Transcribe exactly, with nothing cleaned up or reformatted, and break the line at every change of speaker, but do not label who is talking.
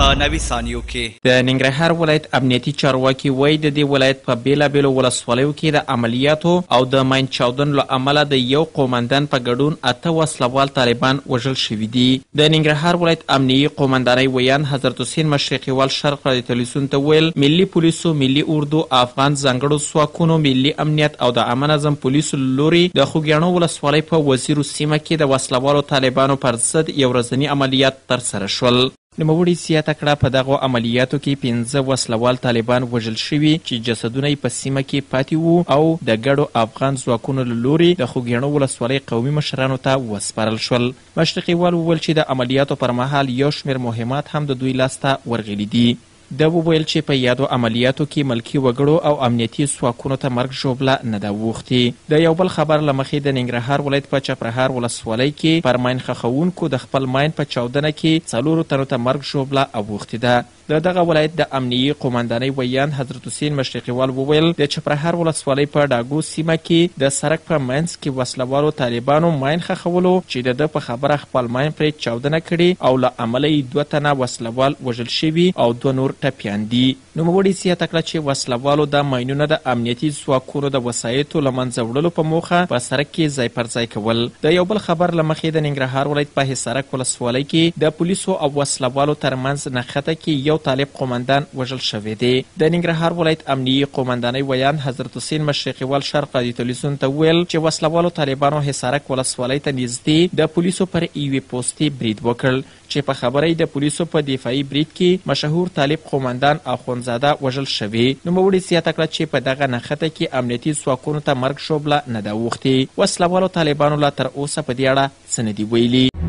نوي ثانیو کې.
د ننګرهار ولایت امنیتي چارواکي وایي د دې ولایت په بیلابیلو ولسوالیو کې د عملیاتو او د ماین چاودنو له امله د یو قومندان په ګډون اته وسلوال طالبان وژل شوي دي. د ننګرهار ولایت امنیي قومندانۍ ویان حضرت حسین مشرقي وال شرق رادیو تلویزیون ته ویل ملي پولیسو، ملي اردو، افغان ځانګړو ځواکونو، ملي امنیت او د عامه نظم پولیسو له لوري د خوږیاڼو ولسوالۍ په وزیرو سیمه کې د وسلوالو طالبانو پر ضد یو ورځني عملیات ترسره شول. نوموړي زیاته کړه په دغو عملیاتو کې پنځه وسلوال طالبان وژل شوي چې جسدونه یې په سیمه کې پاتې وو او د ګډو افغان ځواکونو له لوري د خوږیاڼو ولسوالۍ قومي مشرانو ته وسپارل شول. مشرقي وال وویل چې د عملیاتو پر مهال یو شمېر مهمات هم د دوی لاسته ورغلي دي. دا وویل چې په یادو عملیاتو کې ملکي وګړو او امنیتي ځواکونو ته مرګ ژوبله نه ده اوښتې. د یو بل خبر له مخې د ننګرهار ولایت په چپرهار ولسوالۍ کې پر ماین ښخوونکو د خپل ماین په چاودنه کې څلورو تنو ته مرګ ژوبله اوښتې ده. د دغه ولایت د امنیي قومندانۍ ویان حضرت حسین مشرقي وال وویل د چپرهار ولسوالۍ په ډاګو سیمه کې د سړک په منځ کې وسلوالو طالبانو ماین ښخولو چې د ده په خبره خپل ماین پرې چاودنه کړې او له امله یې دوه تنه وسلوال وژل شوي او دوه نور ټپیان دي. نوموړي زیاته کړه چې وسلوالو دا ماینونه د امنیتي ځواکونو د وسایطو له منځه وړلو په موخه په سړک کې ځای پر ځای کول. د یو بل خبر له مخې د ننګرهار ولایت په حصارک ولسوالۍ کې د پولیسو او وسلوالو ترمنځ نښته کې یو طالب قومندان وژل شوی دی. د ننګرهار ولایت امنیي قومندانۍ ویان حضرت حسین مشرقي وال شرق رادیو تلویزیون ته ویل چې وسلوالو طالبانو حصارک ولسوالۍ ته نږدې د پولیسو پر یوې پوستې برید وکړ چې په خبره یې د پولیسو په دفاعي برید کې مشهور طالب قومندان اخوندزاده وژل شوی. نوموړي زیاته کړه چې په دغه نښته کې امنیتي ځواکونو ته مرګ ژوبله نه ده اوښتې. وسلوالو طالبانو لا تر اوسه په دې اړه څه نه دي ویلي.